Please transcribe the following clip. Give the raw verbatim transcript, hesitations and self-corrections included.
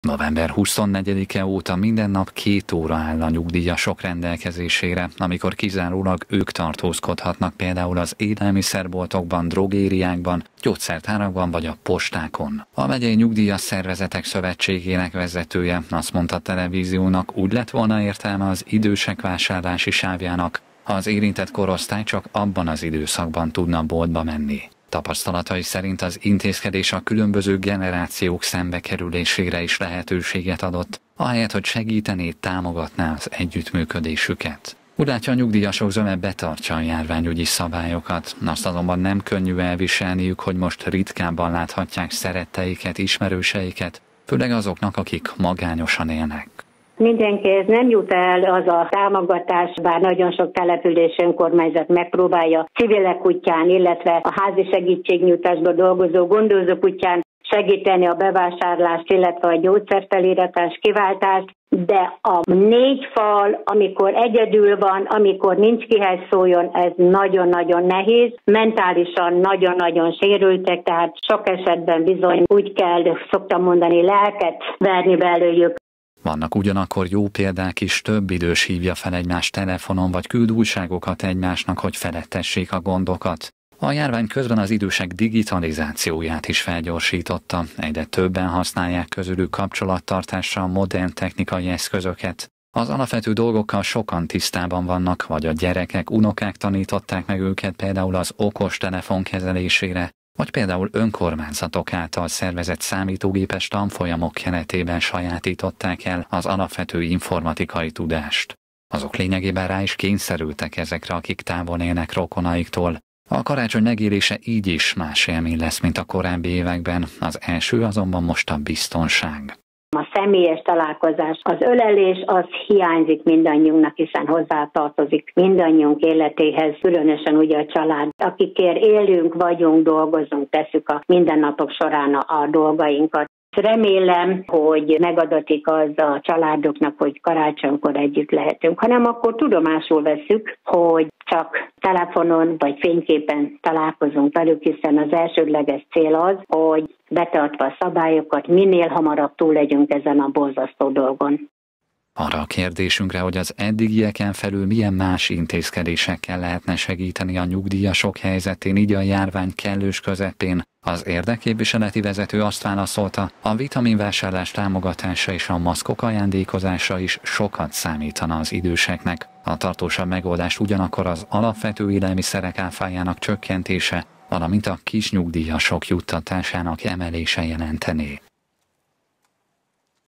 november huszonnegyedike óta minden nap két óra áll a nyugdíjasok rendelkezésére, amikor kizárólag ők tartózkodhatnak például az élelmiszerboltokban, drogériákban, gyógyszertárakban vagy a postákon. A megyei nyugdíjas szervezetek szövetségének vezetője azt mondta a televíziónak, úgy lett volna értelme az idősek vásárlási sávjának, ha az érintett korosztály csak abban az időszakban tudna boltba menni. Tapasztalatai szerint az intézkedés a különböző generációk szembekerülésére is lehetőséget adott, ahelyett, hogy segítené, támogatná az együttműködésüket. Úgy látja, a nyugdíjasok zöme betartja a járványügyi szabályokat, azt azonban nem könnyű elviselniük, hogy most ritkábban láthatják szeretteiket, ismerőseiket, főleg azoknak, akik magányosan élnek. Mindenkihez nem jut el az a támogatás, bár nagyon sok település önkormányzat megpróbálja civilek útján, illetve a házi segítségnyújtásban dolgozó gondozók útján segíteni a bevásárlást, illetve a gyógyszerfelíratás, kiváltást, de a négy fal, amikor egyedül van, amikor nincs kihez szóljon, ez nagyon-nagyon nehéz, mentálisan nagyon-nagyon sérültek, tehát sok esetben bizony úgy kell, szoktam mondani, lelket verni belőlük. Vannak ugyanakkor jó példák is, több idős hívja fel egymást telefonon, vagy küld újságokat egymásnak, hogy felettessék a gondokat. A járvány közben az idősek digitalizációját is felgyorsította, egyre többen használják közülük kapcsolattartásra a modern technikai eszközöket. Az alapvető dolgokkal sokan tisztában vannak, vagy a gyerekek, unokák tanították meg őket például az okos telefon kezelésére, vagy például önkormányzatok által szervezett számítógépes tanfolyamok keretében sajátították el az alapvető informatikai tudást. Azok lényegében rá is kényszerültek ezekre, akik távol élnek rokonaiktól. A karácsony megélése így is más élmény lesz, mint a korábbi években, az első azonban most a biztonság. A személyes találkozás, az ölelés, az hiányzik mindannyiunknak, hiszen hozzátartozik mindannyiunk életéhez, különösen ugye a család, akikért élünk, vagyunk, dolgozunk, tesszük a mindennapok során a, a dolgainkat. Remélem, hogy megadatik az a családoknak, hogy karácsonykor együtt lehetünk, hanem akkor tudomásul veszük, hogy csak telefonon vagy fényképen találkozunk velük, hiszen az elsődleges cél az, hogy betartva a szabályokat minél hamarabb túl legyünk ezen a borzasztó dolgon. Arra a kérdésünkre, hogy az eddigieken felül milyen más intézkedésekkel lehetne segíteni a nyugdíjasok helyzetén, így a járvány kellős közepén, az érdekképviseleti vezető azt válaszolta, a vitaminvásárlás támogatása és a maszkok ajándékozása is sokat számítana az időseknek. A tartósabb megoldást ugyanakkor az alapvető élelmiszerek áfájának csökkentése, valamint a kisnyugdíjasok juttatásának emelése jelentené.